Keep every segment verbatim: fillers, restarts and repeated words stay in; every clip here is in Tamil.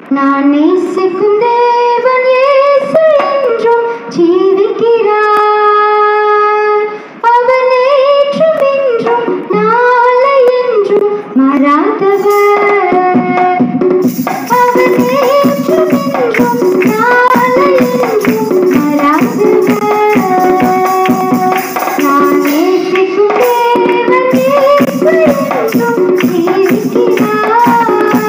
நான் நேசிக்கும் தேவன் இயேசு என்றும் ஜீவிக்கிறார். அவர் நேற்றும் இன்றும் நாளை என்றும் மாறாதவர். அவர் நேற்றும் இன்றும் நாளை என்றும் மாறாதவர். நான் நேசிக்கும் தேவன் இயேசு என்றும் ஜீவிக்கிறார்.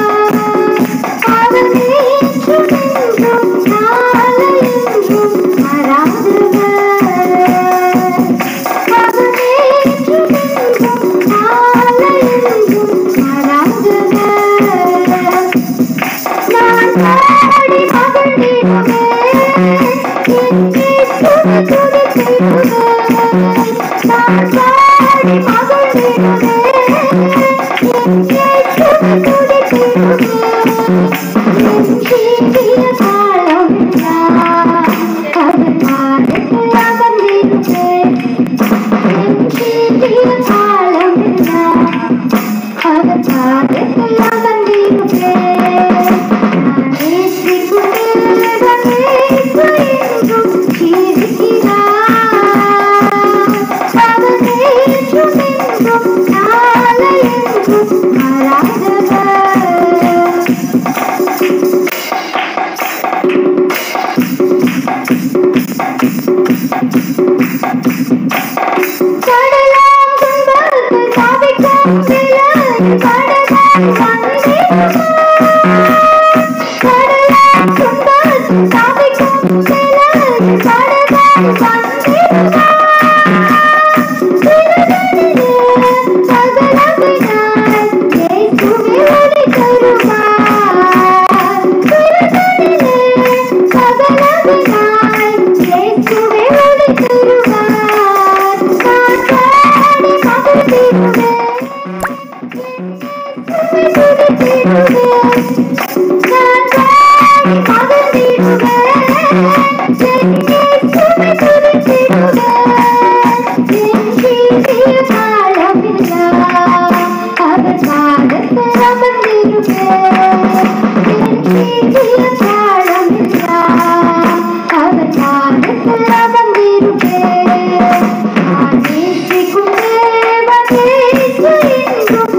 அவர் நேற்றும் இன்றும் நாளை என்றும் மாறாதவர். அவர் நேற்றும் இன்றும் நாளை என்றும் மாறாதவர். நான் பாடி மகிழ்ந்திடுவேன், என் இயேசுவை துதித்திடுவேன். நான் பாடி மகிழ்ந்திடுவேன், என் இயேசுவை துதித்திடுவேன். என் ஜீவிய காலமெல்லாம் அவர் பாதத்தில் அமர்ந்திருப்பேன். என் ஜீவிய காலமெல்லாம் அவர் பாதத்தில் அமர்ந்திருப்பேன். நான் நேசிக்கும் தேவன் இயேசு என்றும் ஜீவிக்கிறார். அவர் நேற்றும் இன்றும் நாளை என்றும் மாறாதவர். கடலாம் துன்பத்தை தவிக்கும் விலகி கடலாய் வந்திடுவார். கடலாம் துன்பத்தை தவிக்கும் விலகி கடலாய் வந்திடுவார். சிறுதனிலே சகலவினாய் இயேசுவே ஒளி தருவார். சிறுதனிலே சகலவினாய் இயேசுவே ஒளி தருவார். நான் பாடி மகிழ்ந்திடுவேன், இயேசுவை துதித்திடுவேன். நான் பாடி மகிழ்ந்திடுவேன், என் இயேசுவை துதித்திடுவேன். என் ஜீவிய காலமெல்லாம் அவர் பாதத்தில் அமர்ந்திருப்பேன். என் ஜீவிய காலமெல்லாம் அவர் பாதத்தில் அமர்ந்திருப்பேன். நான் நேசிக்கும் தேவன் இயேசு என்றும்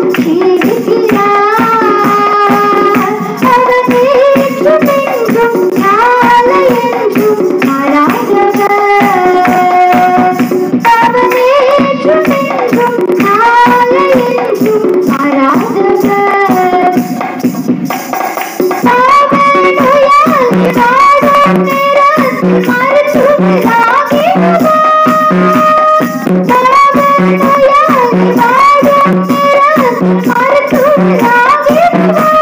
ஜீவிக்கிறார். அவர் நேற்றும் இன்றும் நாளை என்றும் மாறாதவர். அவர் நேற்றும் இன்றும் நாளை என்றும் மாறாதவர். அவன் உயர்ந்து வாழும் நேரத்தில் மருத்துவராகிடுவார். அவன் உயர்ந்து வாழும் நேரத்தில் மருத்துவராகிடுவார்.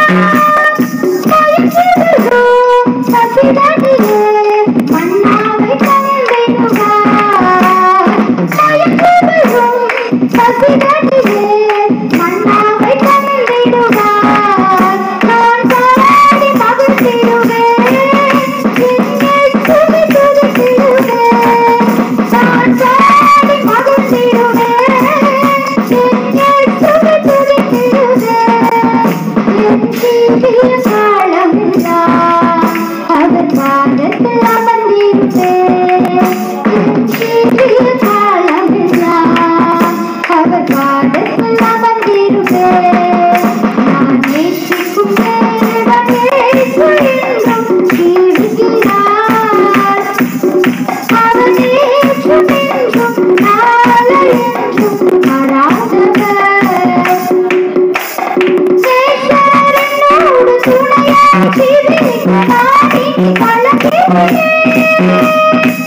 மயக்கிடுவோம் பசிதனிலே மன்னாவை தந்திடுவார். மயக்கிடுவோம் பசிதனிலே மன்னாவை தந்திடுவார். நான் பாடி மகிழ்ந்திடுவேன், என் இயேசுவை துதித்திடுவேன். நான் பாடி மகிழ்ந்திடுவேன், என் இயேசுவை துதித்திடுவேன். என் ஜீவிய காலமெல்லாம் அவர் பாதத்தில் அமர்ந்திருப்பேன். என் ஜீவிய காலமெல்லாம் அவர் பாதத்தில் அமர்ந்திருப்பேன். நான் நேசிக்கும் தேவன் இயேசு என்றும் ஜீவிக்கிறார். அவர் நேற்றும் இன்றும் நாளை என்றும் மாறாதவர். நேசர் என்னோடு துணையாய் ஜீவிக்க நான் இனி கலங்கிடுவேன்.